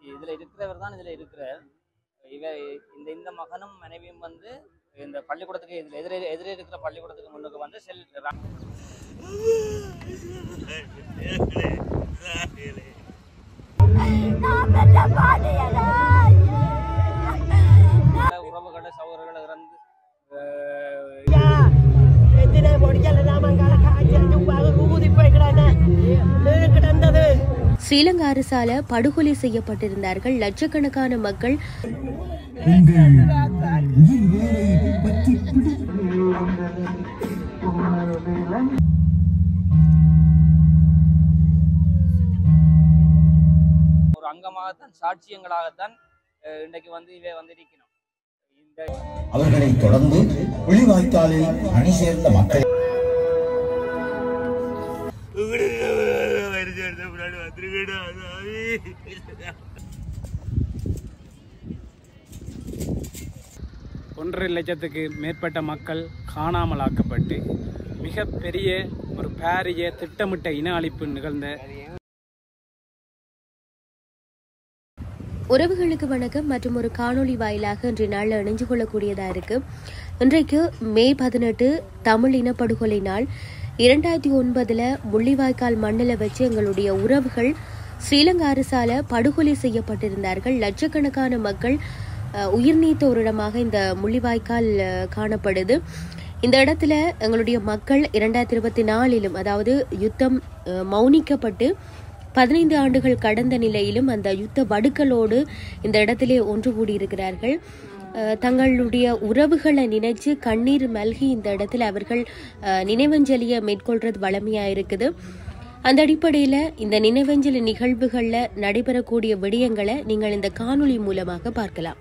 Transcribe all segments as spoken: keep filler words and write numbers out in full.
இதில் இருக்கிறவர் தான் இதில் இருக்கிறார். இவ இந்த இந்த மகனும் மனைவியும் வந்து இந்த பள்ளிக்கூடத்துக்கு இதில் எதிரே எதிரே இருக்கிற பள்ளிக்கூடத்துக்கு முன்னுக்கு வந்து செல் உறவுகளை சகோதரர்கள் இறந்து ஸ்ரீலங்கா அரசால படுகொலை செய்யப்பட்டிருந்தார்கள் லட்சக்கணக்கான மக்கள். ஒரு அங்கமாகத்தான் சாட்சியங்களாகத்தான் இன்றைக்கு வந்து இவை வந்திருக்கணும். அவர்களை தொடர்ந்து புலிவாய்க்காலில் அணி சேர்ந்த மக்கள் ஒன்றரை லட்சத்துக்கு மேற்பட்ட மக்கள் காணாமலாக்கப்பட்டு மிக பெரிய ஒரு பாரிய திட்டமிட்ட இன அழிப்பு நிகழ்ந்த. உறவுகளுக்கு வணக்கம். மற்றும் ஒரு காணொலி வாயிலாக இன்றைய நாளில் இணைஞ்சு கொள்ளக்கூடியதா இருக்கு. இன்றைக்கு மே பதினெட்டு தமிழ் இனப்படுகொலை நாள். இரண்டாயிரத்தி ஒன்பதுல முள்ளிவாய்க்கால் மண்ணில் வச்சு எங்களுடைய உறவுகள் ஸ்ரீலங்கா அரசால படுகொலை செய்யப்பட்டிருந்தார்கள். லட்சக்கணக்கான மக்கள் உயிர் நீத்த ஒரு இடமாக இந்த முள்ளிவாய்க்கால் காணப்படுது. இந்த இடத்துல எங்களுடைய மக்கள் இரண்டாயிரத்தி இருபத்தி நாலிலும் அதாவது யுத்தம் மௌனிக்கப்பட்டு பதினைந்து ஆண்டுகள் கடந்த நிலையிலும் அந்த யுத்த வடுக்களோடு இந்த இடத்திலே ஒன்று கூடியிருக்கிறார்கள். தங்களுடைய உறவுகளை நினைச்சு கண்ணீர் மல்கி இந்த இடத்துல அவர்கள் நினைவஞ்சலியை மேற்கொள்றது வளமையா இருக்குது. அந்த அடிப்படையில இந்த நினைவஞ்சலி நிகழ்வுகள்ல நடைபெறக்கூடிய விடயங்களை நீங்கள் இந்த காணொலி மூலமாக பார்க்கலாம்.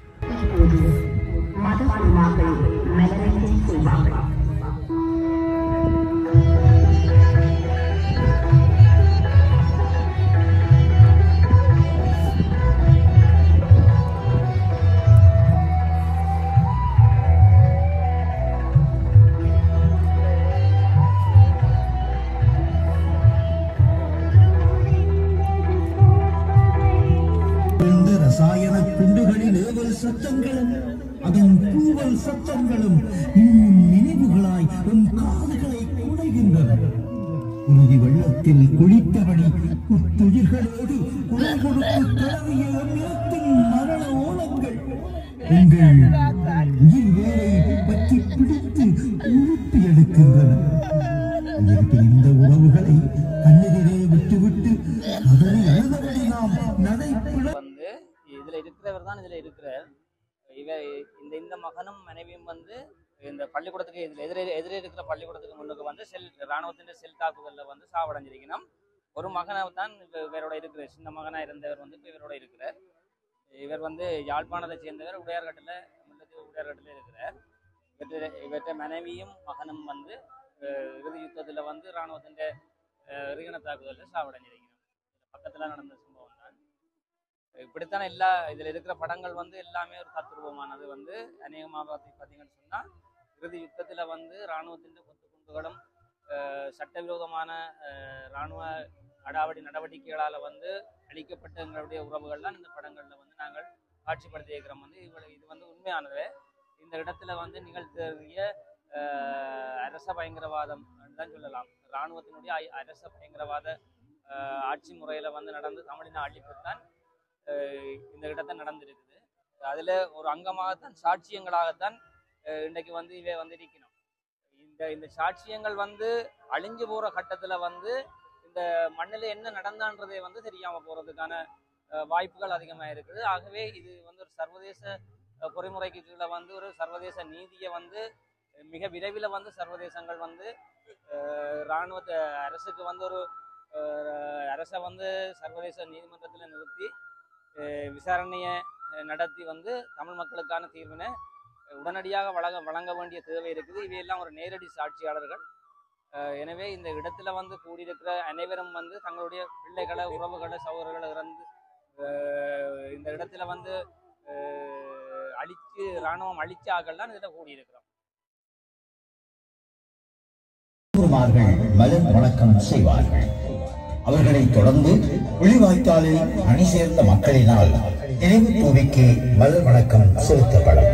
ரசாயன குண்டுகளின் ஏவல் சத்தங்களும் அதன் கூவல் சத்தங்களும் நினைவுகளாய் உன் காதுகளை குடைகின்றன. உறுதி வெள்ளத்தில் குளித்தபடி புத்துயிர்களோடு குரல் கொடுத்து கிளவிய மரண ஓலங்கள் உங்கள் உயிர் வேலை பற்றி பிடித்து உழுப்பி எடுக்கின்றன. இந்த உறவுகளை கண்ணெதிரே விட்டுவிட்டு அதனை அழுதபடி நாம் நடைபெற வந்து இதில் இருக்கிறவர் தான் இதில் இருக்கிறார். இவ இந்த இந்த மகனும் மனைவியும் வந்து இந்த பள்ளிக்கூடத்துக்கு இதில் எதிரே எதிரே இருக்கிற பள்ளிக்கூடத்துக்கு முன்னுக்கு வந்து செல் இராணுவத்தின் செல் தாக்குதலில் வந்து சாவடைஞ்சிருக்கணும். ஒரு மகனை தான் இவரோட இருக்கிற சின்ன மகனாக இருந்தவர் வந்து இப்போ இவரோட இருக்கிறார். இவர் வந்து யாழ்ப்பாணத்தை சேர்ந்தவர். உடையார்கட்டில் முன்னூற்றி உடையார்கட்டில் இருக்கிறார். இவற்ற இவற்ற மனைவியும் மகனும் வந்து இறுதி யுத்தத்தில் வந்து இராணுவத்தின் எறிகண தாக்குதலில் சாவடைஞ்சிருக்கணும். பக்கத்தில் நடந்த சம்பவம் தான். இப்படித்தான் எல்லா இதில் இருக்கிற படங்கள் வந்து எல்லாமே ஒரு தத்துருவமானது. வந்து அநேகமாக பார்த்து பார்த்தீங்கன்னு சொன்னால் இறுதி யுத்தத்தில் வந்து இராணுவத்தின் கொத்து குண்டுகளும் சட்டவிரோதமான இராணுவ அடாவடி நடவடிக்கைகளால் வந்து அளிக்கப்பட்ட எங்களுடைய உறவுகள்லாம் இந்த படங்களில் வந்து நாங்கள் காட்சிப்படுத்தி இருக்கிறோம். வந்து இவ்வளவு இது வந்து உண்மையானது. இந்த இடத்துல வந்து நிகழ்த்திய அரச பயங்கரவாதம் தான் சொல்லலாம். இராணுவத்தினுடைய அரச பயங்கரவாத ஆட்சி முறையில் வந்து நடந்து தமிழின அழிப்பு தான் இந்த இடத்தை நடந்திருக்குது. அதில் ஒரு அங்கமாகத்தான் சாட்சியங்களாகத்தான் இன்றைக்கு வந்து இவை வந்திருக்கணும். இந்த இந்த சாட்சியங்கள் வந்து அழிஞ்சு போகிற கட்டத்தில் வந்து இந்த மண்ணில் என்ன நடந்தான்றதை வந்து தெரியாமல் போகிறதுக்கான வாய்ப்புகள் அதிகமாக இருக்குது. ஆகவே இது வந்து ஒரு சர்வதேச பொறிமுறைக்கு கீழே வந்து ஒரு சர்வதேச நீதியை வந்து மிக விரைவில் வந்து சர்வதேசங்கள் வந்து இராணுவ அரசுக்கு வந்து ஒரு அரசை வந்து சர்வதேச நீதிமன்றத்தில் நிறுத்தி விசாரணையை நடத்தி வந்து தமிழ் மக்களுக்கான தீர்வினை உடனடியாக வழங்க வழங்க வேண்டிய தேவை இருக்குது. இவையெல்லாம் ஒரு நேரடி சாட்சியாளர்கள். எனவே இந்த இடத்துல வந்து கூடியிருக்கிற அனைவரும் வந்து தங்களுடைய பிள்ளைகளை உறவுகளை சகோதரர்களை இறந்து இந்த இடத்துல வந்து அழிச்சு இராணுவம் அழிச்ச ஆக்கள் தான் இதில் கூடியிருக்கிறோம். வணக்கம் செய்வார்கள். அவர்களைத் தொடர்ந்து முள்ளிவாய்க்காலில் அணி சேர்ந்த மக்களினால் நினைவு தூவிக்கு மலர் வணக்கம் செலுத்தப்படும்.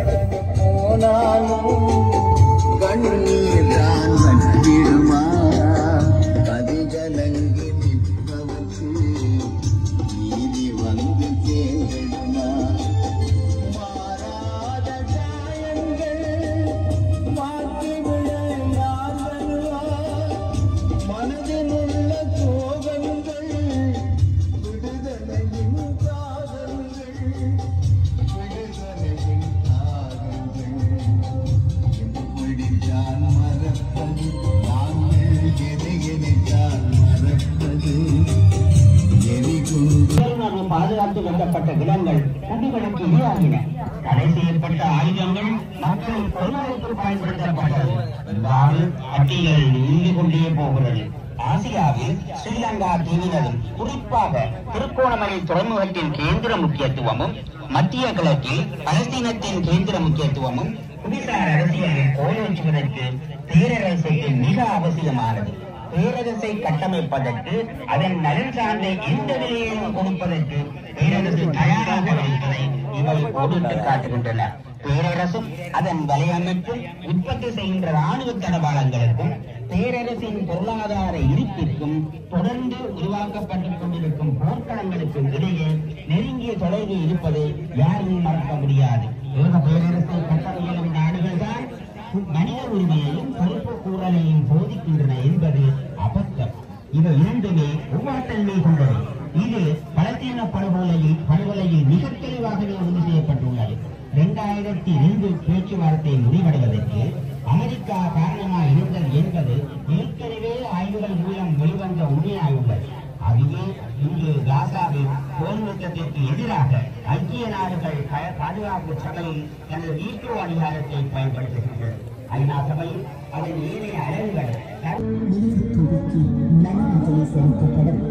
பாதுகாத்து வைக்கப்பட்ட விலங்குகள் குடிகளுக்கு இரையாகின. தடை செய்யப்பட்ட ஆயுதங்கள் மக்களின் பொருளாதாரத்தில் பயன்படுத்தப்பட்டது. இவ்வாறு பட்டியல் நீண்டு கொண்டே போகிறது. ஆசியாவில் ஸ்ரீலங்கா தீவினரும் குறிப்பாக திருக்கோணமலை துறைமுகத்தின் கேந்திர முக்கியத்துவமும் மத்திய கிழக்கில் பலஸ்தீனத்தின் கேந்திர முக்கியத்துவமும் புவிசார் அரசியலில் கோலோச்சுவதற்கு பேரரசுக்கு மிக அவசியமானது. பேரரசை கட்டமைப்பதற்கு அதன் நலன் சார்ந்த எந்த விலையையும் கொடுப்பதற்கு பேரரசு தயாராக இருப்பதை இவை கோடிட்டு காட்டுகின்றன. பேரரசும் அதன் வலையமைப்பும் உற்பத்தி செய்கின்ற ராணுவ தளவாளங்களுக்கும் பேரரசின் பொருளாதார இருப்பிற்கும் தொடர்ந்து உருவாக்கப்பட்டுக் கொண்டிருக்கும் போர்க்களங்களுக்கும் இடையே நெருங்கிய தொடர்பு இருப்பதை யாரும் மறக்க முடியாது. ஏக பேரரசை கட்டமைக்கும் நாடுகள் தான் மனித உரிமையையும் பொறுப்பு கூறலையும் போதிக்கின்றன என்பது அபத்தம். இவை இரண்டுமே ஒவ்வாத்தன்மை கொண்டவை. இது பலஸ்தீன படுகொலையில் படுகொலையில் மிக தெளிவாகவே உறுதி செய்யப்பட்டுள்ளது. இரண்டாயிரத்தி இரண்டு பேச்சுவார்த்தை முடிவடைவதற்கு அமெரிக்கா காரணமாக இருந்தது என்பது ஏற்கனவே ஆய்வுகள் மூலம் வெளிவந்த உண்மையாயுள்ளது. அவையே இன்று காசாவில் போர் நிறுத்தத்திற்கு எதிராக ஐக்கிய நாடுகள் பாதுகாப்பு சபையில் தனது வீட்டோ அதிகாரத்தை பயன்படுத்துகின்றது. ஐநா சபையில் அதன் ஏனைய அலகுகள் நன்றிகளை செலுத்தப்படும்.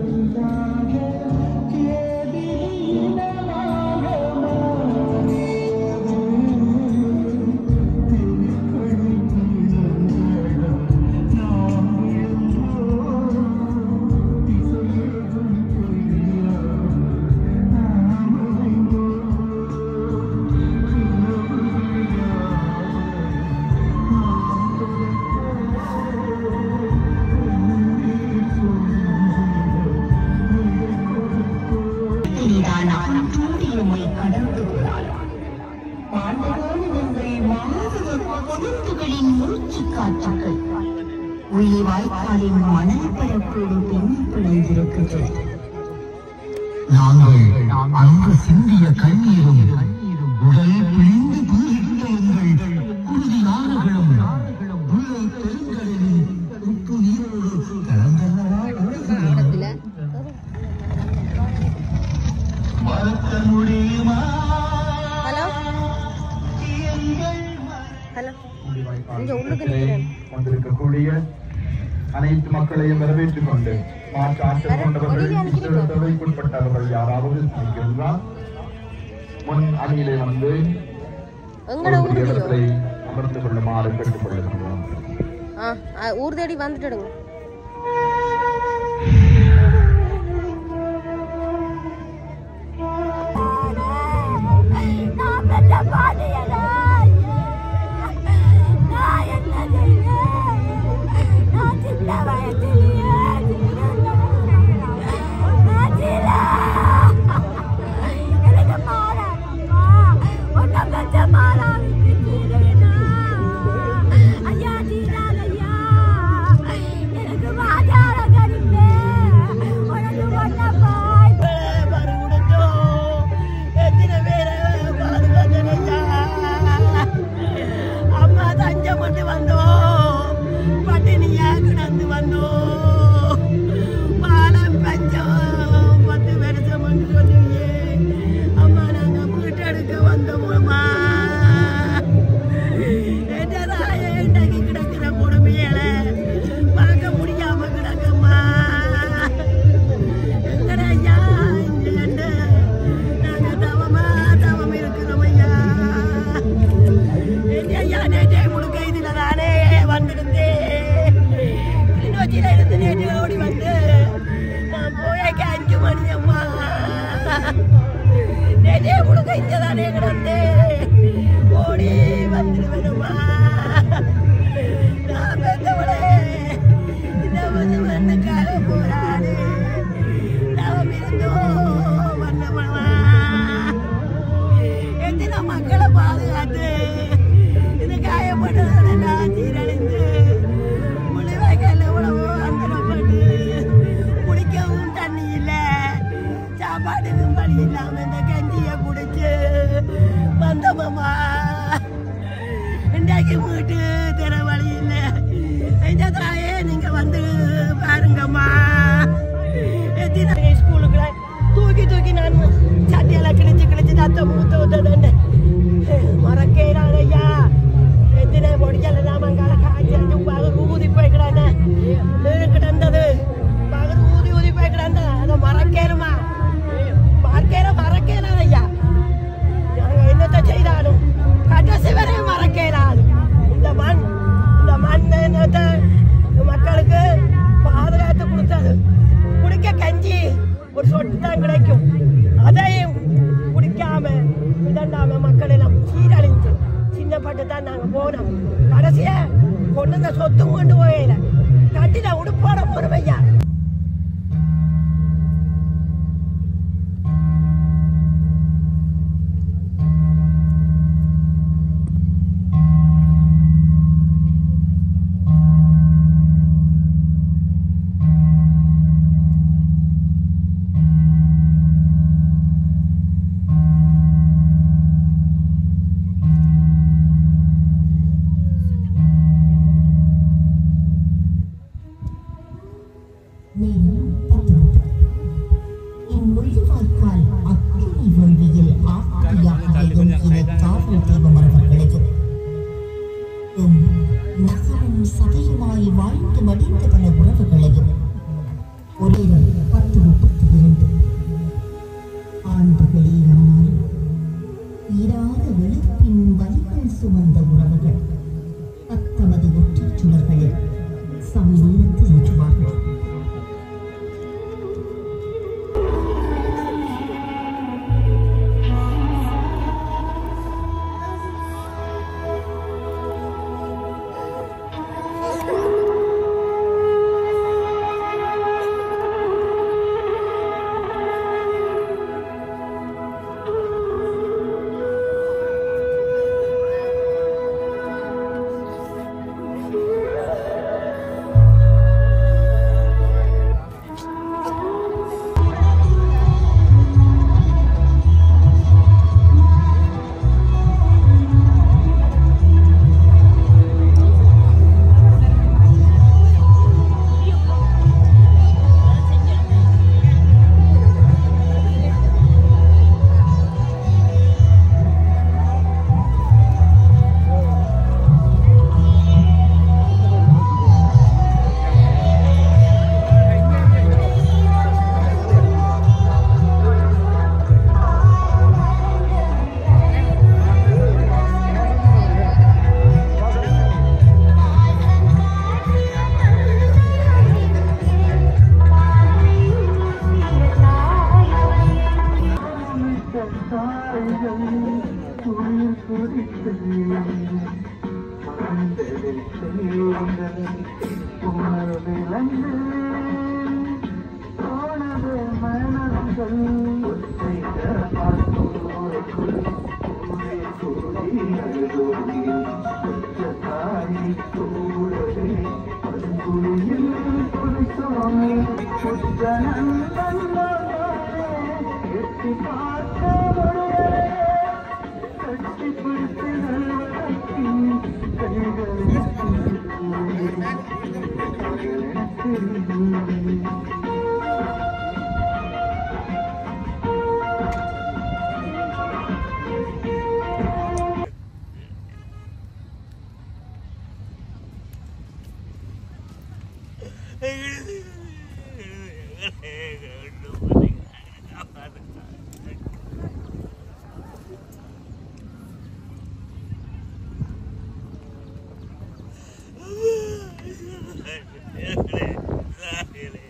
உள்ளிவாய்க்காலின் மணல் பரப்போடு பின்னி பிணைந்திருக்கின்றது. நாங்கள் அங்கு சிந்திய கண்ணீரும் உடல் பிழிந்து போகின்ற எங்கள் குருதி ஆறுகளும் உள்ளே பெருங்கடலில் உப்பு நீரோடு கலந்தனவா ஓடுகின்றன. மறக்க முடியுமா? வந்திருக்கக்கூடிய அனைத்து மக்களையும் வரவேற்றுக் கொண்டு மாற்று ஆற்றல் கொண்டவர்கள் தேவைக்குட்பட்டவர்கள் யாராவது நிற்கின்றார் முன் அணியிலே வந்து இடத்தை அமர்ந்து கொள்ளுமாறு கேட்டுக் கொள்ளுகின்றோம். ஊர் தேடி வந்துட்டு ஐயா இங்கதானே கிடந்தே ஓடி வந்துடுவேனுமா நான் பெற்றவளே இந்த வந்து மண்ணுக்காக போராடு நாம் இருந்தோ வந்தவளா எத்தனை மக்களை பாதுகாத்து இந்த காயப்பட்டதெல்லாம் சீரழிந்து முள்ளிவாய்க்கால் எவ்வளவோ அந்தரப்பட்டு குடிக்கவும் தண்ணி இல்லை சாப்பாட்டுக்கும் வழி இல்லாம இந்த கஞ்சியை குடிச்சு வந்தோம்மா இன்றைக்கு வீட்டு தர வழி இல்லை இந்த தாயே நீங்க வந்து பாருங்கம்மா எத்தனை ஸ்கூலுக்குள்ள தூக்கி தூக்கி நான் சட்டியெல்லாம் கிழிச்சு கிழிச்சு தத்த மூத்த ஊத்ததண்டு மறக்கிறான் ஐயா எத்தனை முடியல நாம காய்ச்சி பகல் ஊதி போய்க்கிறானே கிடந்தது பகல் ஊதி ஊதி போய்க்கிறான் அதை மறக்கேருமா மறக்கேற மறக்கிறான் ஐயா நாங்க என்னத்தை செய்தாலும் கடைசி வரை மறக்கிறாது இந்த மண் இந்த மண் என்னத்தை மக்களுக்கு பாதுகாத்து கொடுத்தது குடிக்க கஞ்சி ஒரு சொட்டு தான் கிடைக்கும் அதையும் குடிக்காம இதண்டாம மக்கள் எல்லாம் சீரழிஞ்சு சின்னப்பட்டு தான் நாங்க போனோம் கடைசியா கொண்டு இந்த சொத்தும் கொண்டு போயில கட்டில உடுப்போட போறவையா சதையுமாய் வாழ்ந்து மடிந்த பல உறவுகளையும் ஒரே பத்து முப்பத்தி இரண்டு ஆண்டுகளே ஆனாலும் ஈராத வெளுப்பின் வலிகள் சுமந்த உறவுகள் தத்தமது ஒற்றைச் சுடர்களில் சமநீரத்து ஏற்றுவார்கள். Really?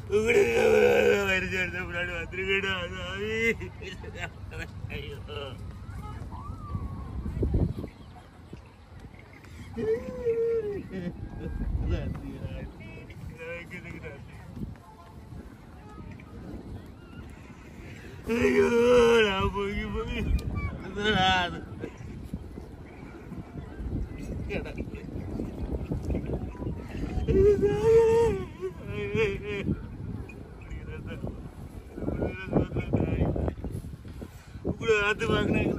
ஐயோ நான் போய் போய் அது வாங்கினேன்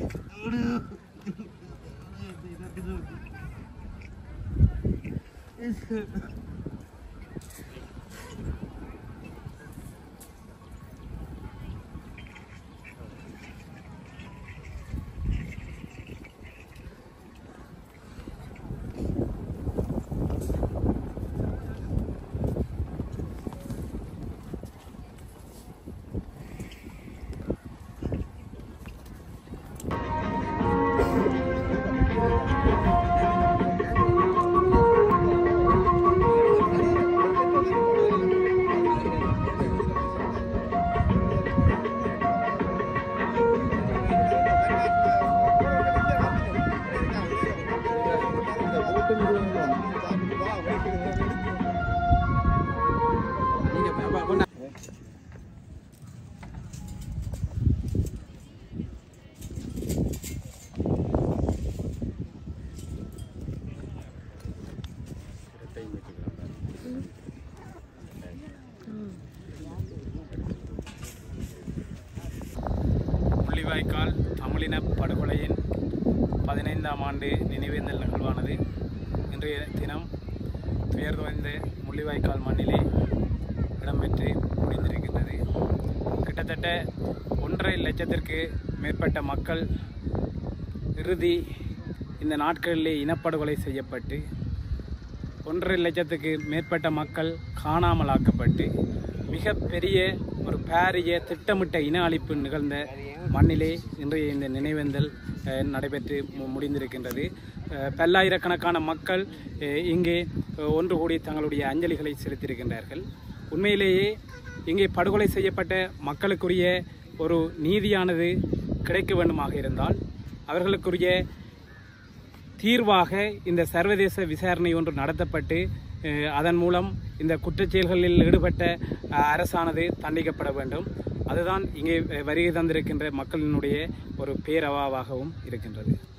முள்ளிவாய்க்கால் தமிழின படுகொலையின் பதினைந்தாம் ஆண்டு நினைவேந்தல் நிகழ்வானது இன்றைய தினம் துயர் வாய்ந்த முள்ளிவாய்க்கால் மண்ணிலே இடம்பெற்று முடிந்திருக்கின்றது. கிட்டத்தட்ட ஒன்றரை லட்சத்திற்கு மேற்பட்ட மக்கள் இறுதி இந்த நாட்களிலே இனப்படுகொலை செய்யப்பட்டு ஒன்றரை லட்சத்துக்கு மேற்பட்ட மக்கள் காணாமலாக்கப்பட்டு மிக பெரிய ஒரு பாரிய திட்டமிட்ட இன அழிப்பு நிகழ்ந்த மண்ணிலே இன்றைய இந்த நினைவேந்தல் நடைபெற்று முடிந்திருக்கின்றது. பல்லாயிரக்கணக்கான மக்கள் இங்கே ஒன்று கூடி தங்களுடைய அஞ்சலிகளை செலுத்தியிருக்கின்றார்கள். உண்மையிலேயே இங்கே படுகொலை செய்யப்பட்ட மக்களுக்குரிய ஒரு நீதியானது கிடைக்க வேண்டுமாக இருந்தால் அவர்களுக்குரிய தீர்வாக இந்த சர்வதேச விசாரணை ஒன்று நடத்தப்பட்டு அதன் மூலம் இந்த குற்றச்செயல்களில் ஈடுபட்ட அரசானது தண்டிக்கப்பட வேண்டும். அதுதான் இங்கே வருகை தந்திருக்கின்ற மக்களினுடைய ஒரு பேரவாவாகவும் இருக்கின்றது.